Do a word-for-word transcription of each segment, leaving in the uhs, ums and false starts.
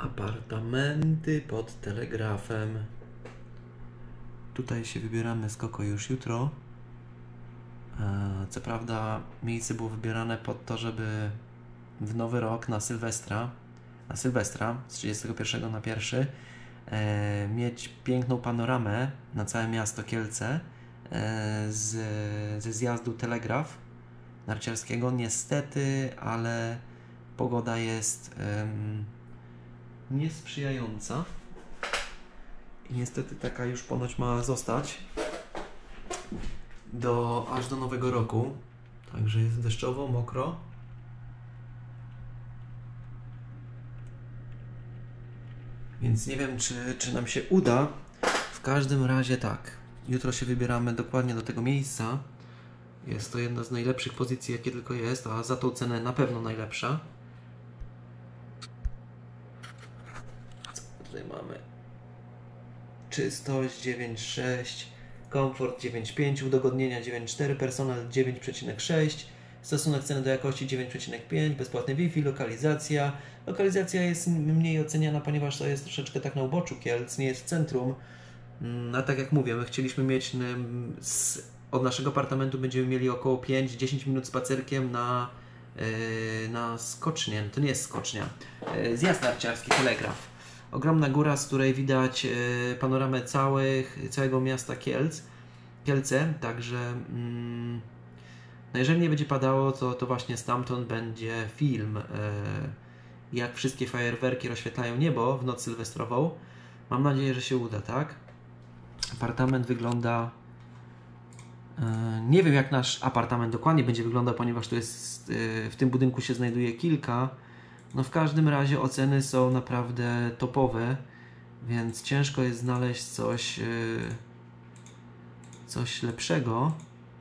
Apartamenty pod Telegrafem. Tutaj się wybieramy z Koko już jutro. Co prawda miejsce było wybierane pod to, żeby w nowy rok na Sylwestra, na Sylwestra z trzydziestego pierwszego na pierwszy e, mieć piękną panoramę na całe miasto Kielce e, z, ze zjazdu Telegraf narciarskiego. Niestety, ale pogoda jest em, niesprzyjająca i niestety taka już ponoć ma zostać do, aż do nowego roku. Także jest deszczowo, mokro. Więc nie wiem, czy, czy nam się uda. W każdym razie tak. Jutro się wybieramy dokładnie do tego miejsca. Jest to jedna z najlepszych pozycji, jakie tylko jest, a za tą cenę na pewno najlepsza. Co tutaj mamy? Czystość dziewięć przecinek sześć, komfort dziewięć przecinek pięć, udogodnienia dziewięć przecinek cztery, personel dziewięć przecinek sześć, stosunek ceny do jakości dziewięć przecinek pięć, bezpłatny Wi-Fi, lokalizacja. Lokalizacja jest mniej oceniana, ponieważ to jest troszeczkę tak na uboczu Kielc, nie jest w centrum. A tak jak mówię, my chcieliśmy mieć z, od naszego apartamentu będziemy mieli około pięć do dziesięciu minut spacerkiem na, yy, na skocznię. To nie jest skocznia. Yy, zjazd narciarski Telegraf. Ogromna góra, z której widać yy, panoramę całych, całego miasta Kielc. Kielce, także mm, no jeżeli nie będzie padało, to, to właśnie stamtąd będzie film, yy, jak wszystkie fajerwerki rozświetlają niebo w noc sylwestrową. Mam nadzieję, że się uda, tak? Apartament wygląda... Yy, nie wiem, jak nasz apartament dokładnie będzie wyglądał, ponieważ tu jest, yy, w tym budynku się znajduje kilka. No w każdym razie oceny są naprawdę topowe, więc ciężko jest znaleźć coś, yy, coś lepszego.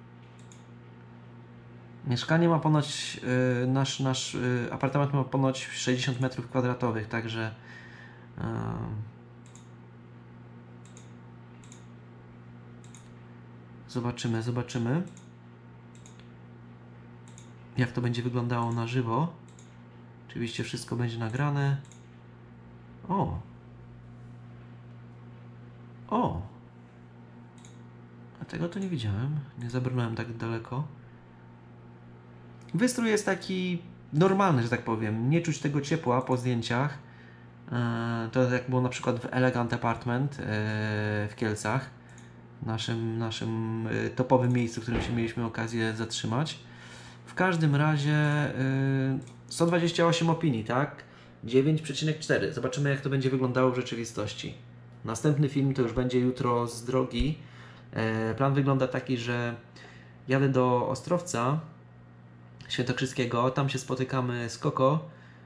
Mieszkanie ma ponoć, yy, nasz, nasz yy, apartament ma ponoć sześćdziesiąt metrów kwadratowych, także yy, zobaczymy, zobaczymy jak to będzie wyglądało na żywo. Oczywiście wszystko będzie nagrane. O! O! A tego to nie widziałem. Nie zabrnąłem tak daleko. Wystrój jest taki normalny, że tak powiem. Nie czuć tego ciepła po zdjęciach. To jak było na przykład w Elegant Apartment w Kielcach. Naszym, naszym topowym miejscu, w którym się mieliśmy okazję zatrzymać. W każdym razie sto dwadzieścia osiem opinii, tak? dziewięć przecinek cztery. Zobaczymy, jak to będzie wyglądało w rzeczywistości. Następny film to już będzie jutro z drogi. Plan wygląda taki, że jadę do Ostrowca Świętokrzyskiego, tam się spotykamy z Koko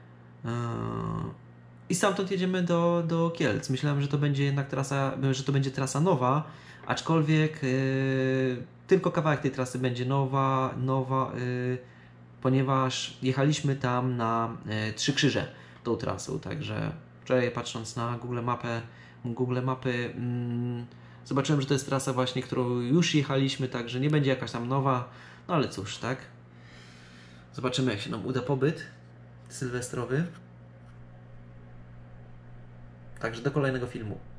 i stamtąd jedziemy do, do Kielc. Myślałem, że to będzie jednak trasa, że to będzie trasa nowa, aczkolwiek yy, tylko kawałek tej trasy będzie nowa, nowa yy, ponieważ jechaliśmy tam na yy, Trzy Krzyże tą trasą, także wczoraj patrząc na Google Mapę, Google Mapy yy, zobaczyłem, że to jest trasa właśnie, którą już jechaliśmy, także nie będzie jakaś tam nowa, no ale cóż, tak? Zobaczymy, jak się nam uda pobyt sylwestrowy. Także do kolejnego filmu.